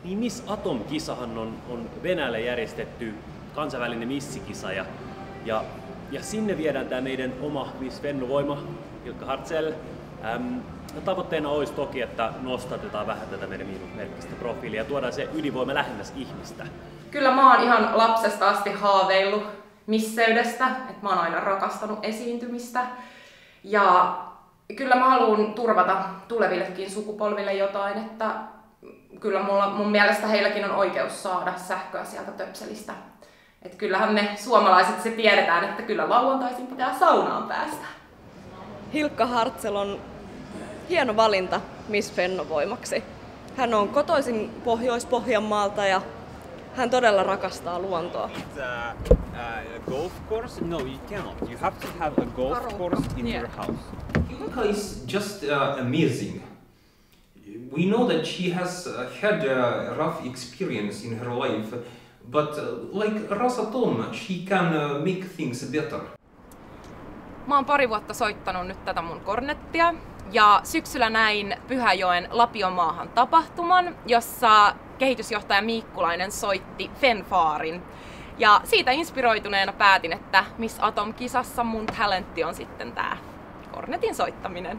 Niin Miss Atom-kisahan on Venäjällä järjestetty kansainvälinen missikisa ja sinne viedään tämä meidän oma Miss Fennovoima, Hilkka Hartzell. Tavoitteena olisi toki, että nostatetaan vähän tätä meidän miinusmerkkistä profiilia ja tuodaan se ydinvoima lähemmäs ihmistä. Kyllä mä oon ihan lapsesta asti haaveillut misseydestä, että mä oon aina rakastanut esiintymistä. Ja kyllä mä haluan turvata tulevillekin sukupolville jotain, että kyllä mun mielestä heilläkin on oikeus saada sähköä sieltä töpselistä. Että kyllähän me suomalaiset se tiedetään, että kyllä lauantaisin pitää saunaan päästä. Hilkka Hartzell on hieno valinta Miss Fennovoimaksi. Hän on kotoisin Pohjois-Pohjanmaalta ja hän todella rakastaa luontoa. A golf course? No, you cannot. You have to have a golf course in your house. Hilkka is just amazing. We know that she has had a rough experience in her life, but like Rosatom, she can make things better. Mä oon pari vuotta soittanut nyt tätä mun kornettia ja syksyllä näin Pyhäjoen Lapiomaahan tapahtuman, jossa kehitysjohtaja Miikkulainen soitti fanfaarin. Ja siitä inspiroituneena päätin, että Miss Atom-kisassa mun talentti on sitten tää kornetin soittaminen.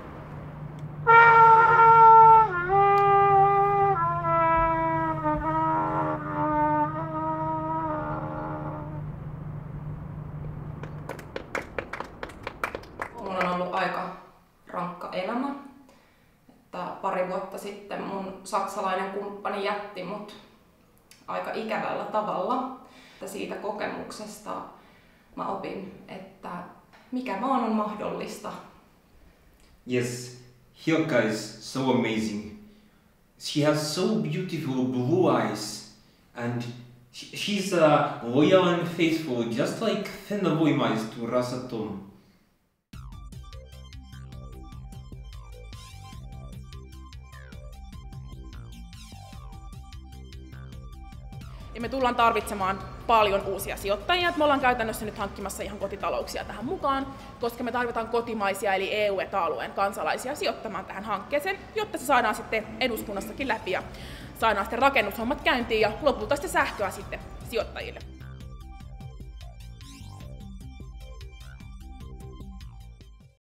Mulla on ollut aika rankka elämä. Että pari vuotta sitten mun saksalainen kumppani jätti mut aika ikävällä tavalla. Että siitä kokemuksesta mä opin, että mikä vaan on mahdollista. Yes, Hilkka is so amazing. She has so beautiful blue eyes and she's loyal and faithful, just like Fennovoima is to Rosatom. Ja me tullaan tarvitsemaan paljon uusia sijoittajia. Me ollaan käytännössä nyt hankkimassa ihan kotitalouksia tähän mukaan, koska me tarvitaan kotimaisia eli EU- ja ETA-alueen kansalaisia sijoittamaan tähän hankkeeseen, jotta se saadaan sitten eduskunnassakin läpi ja saadaan sitten rakennushommat käyntiin ja lopulta sitten sähköä sitten sijoittajille.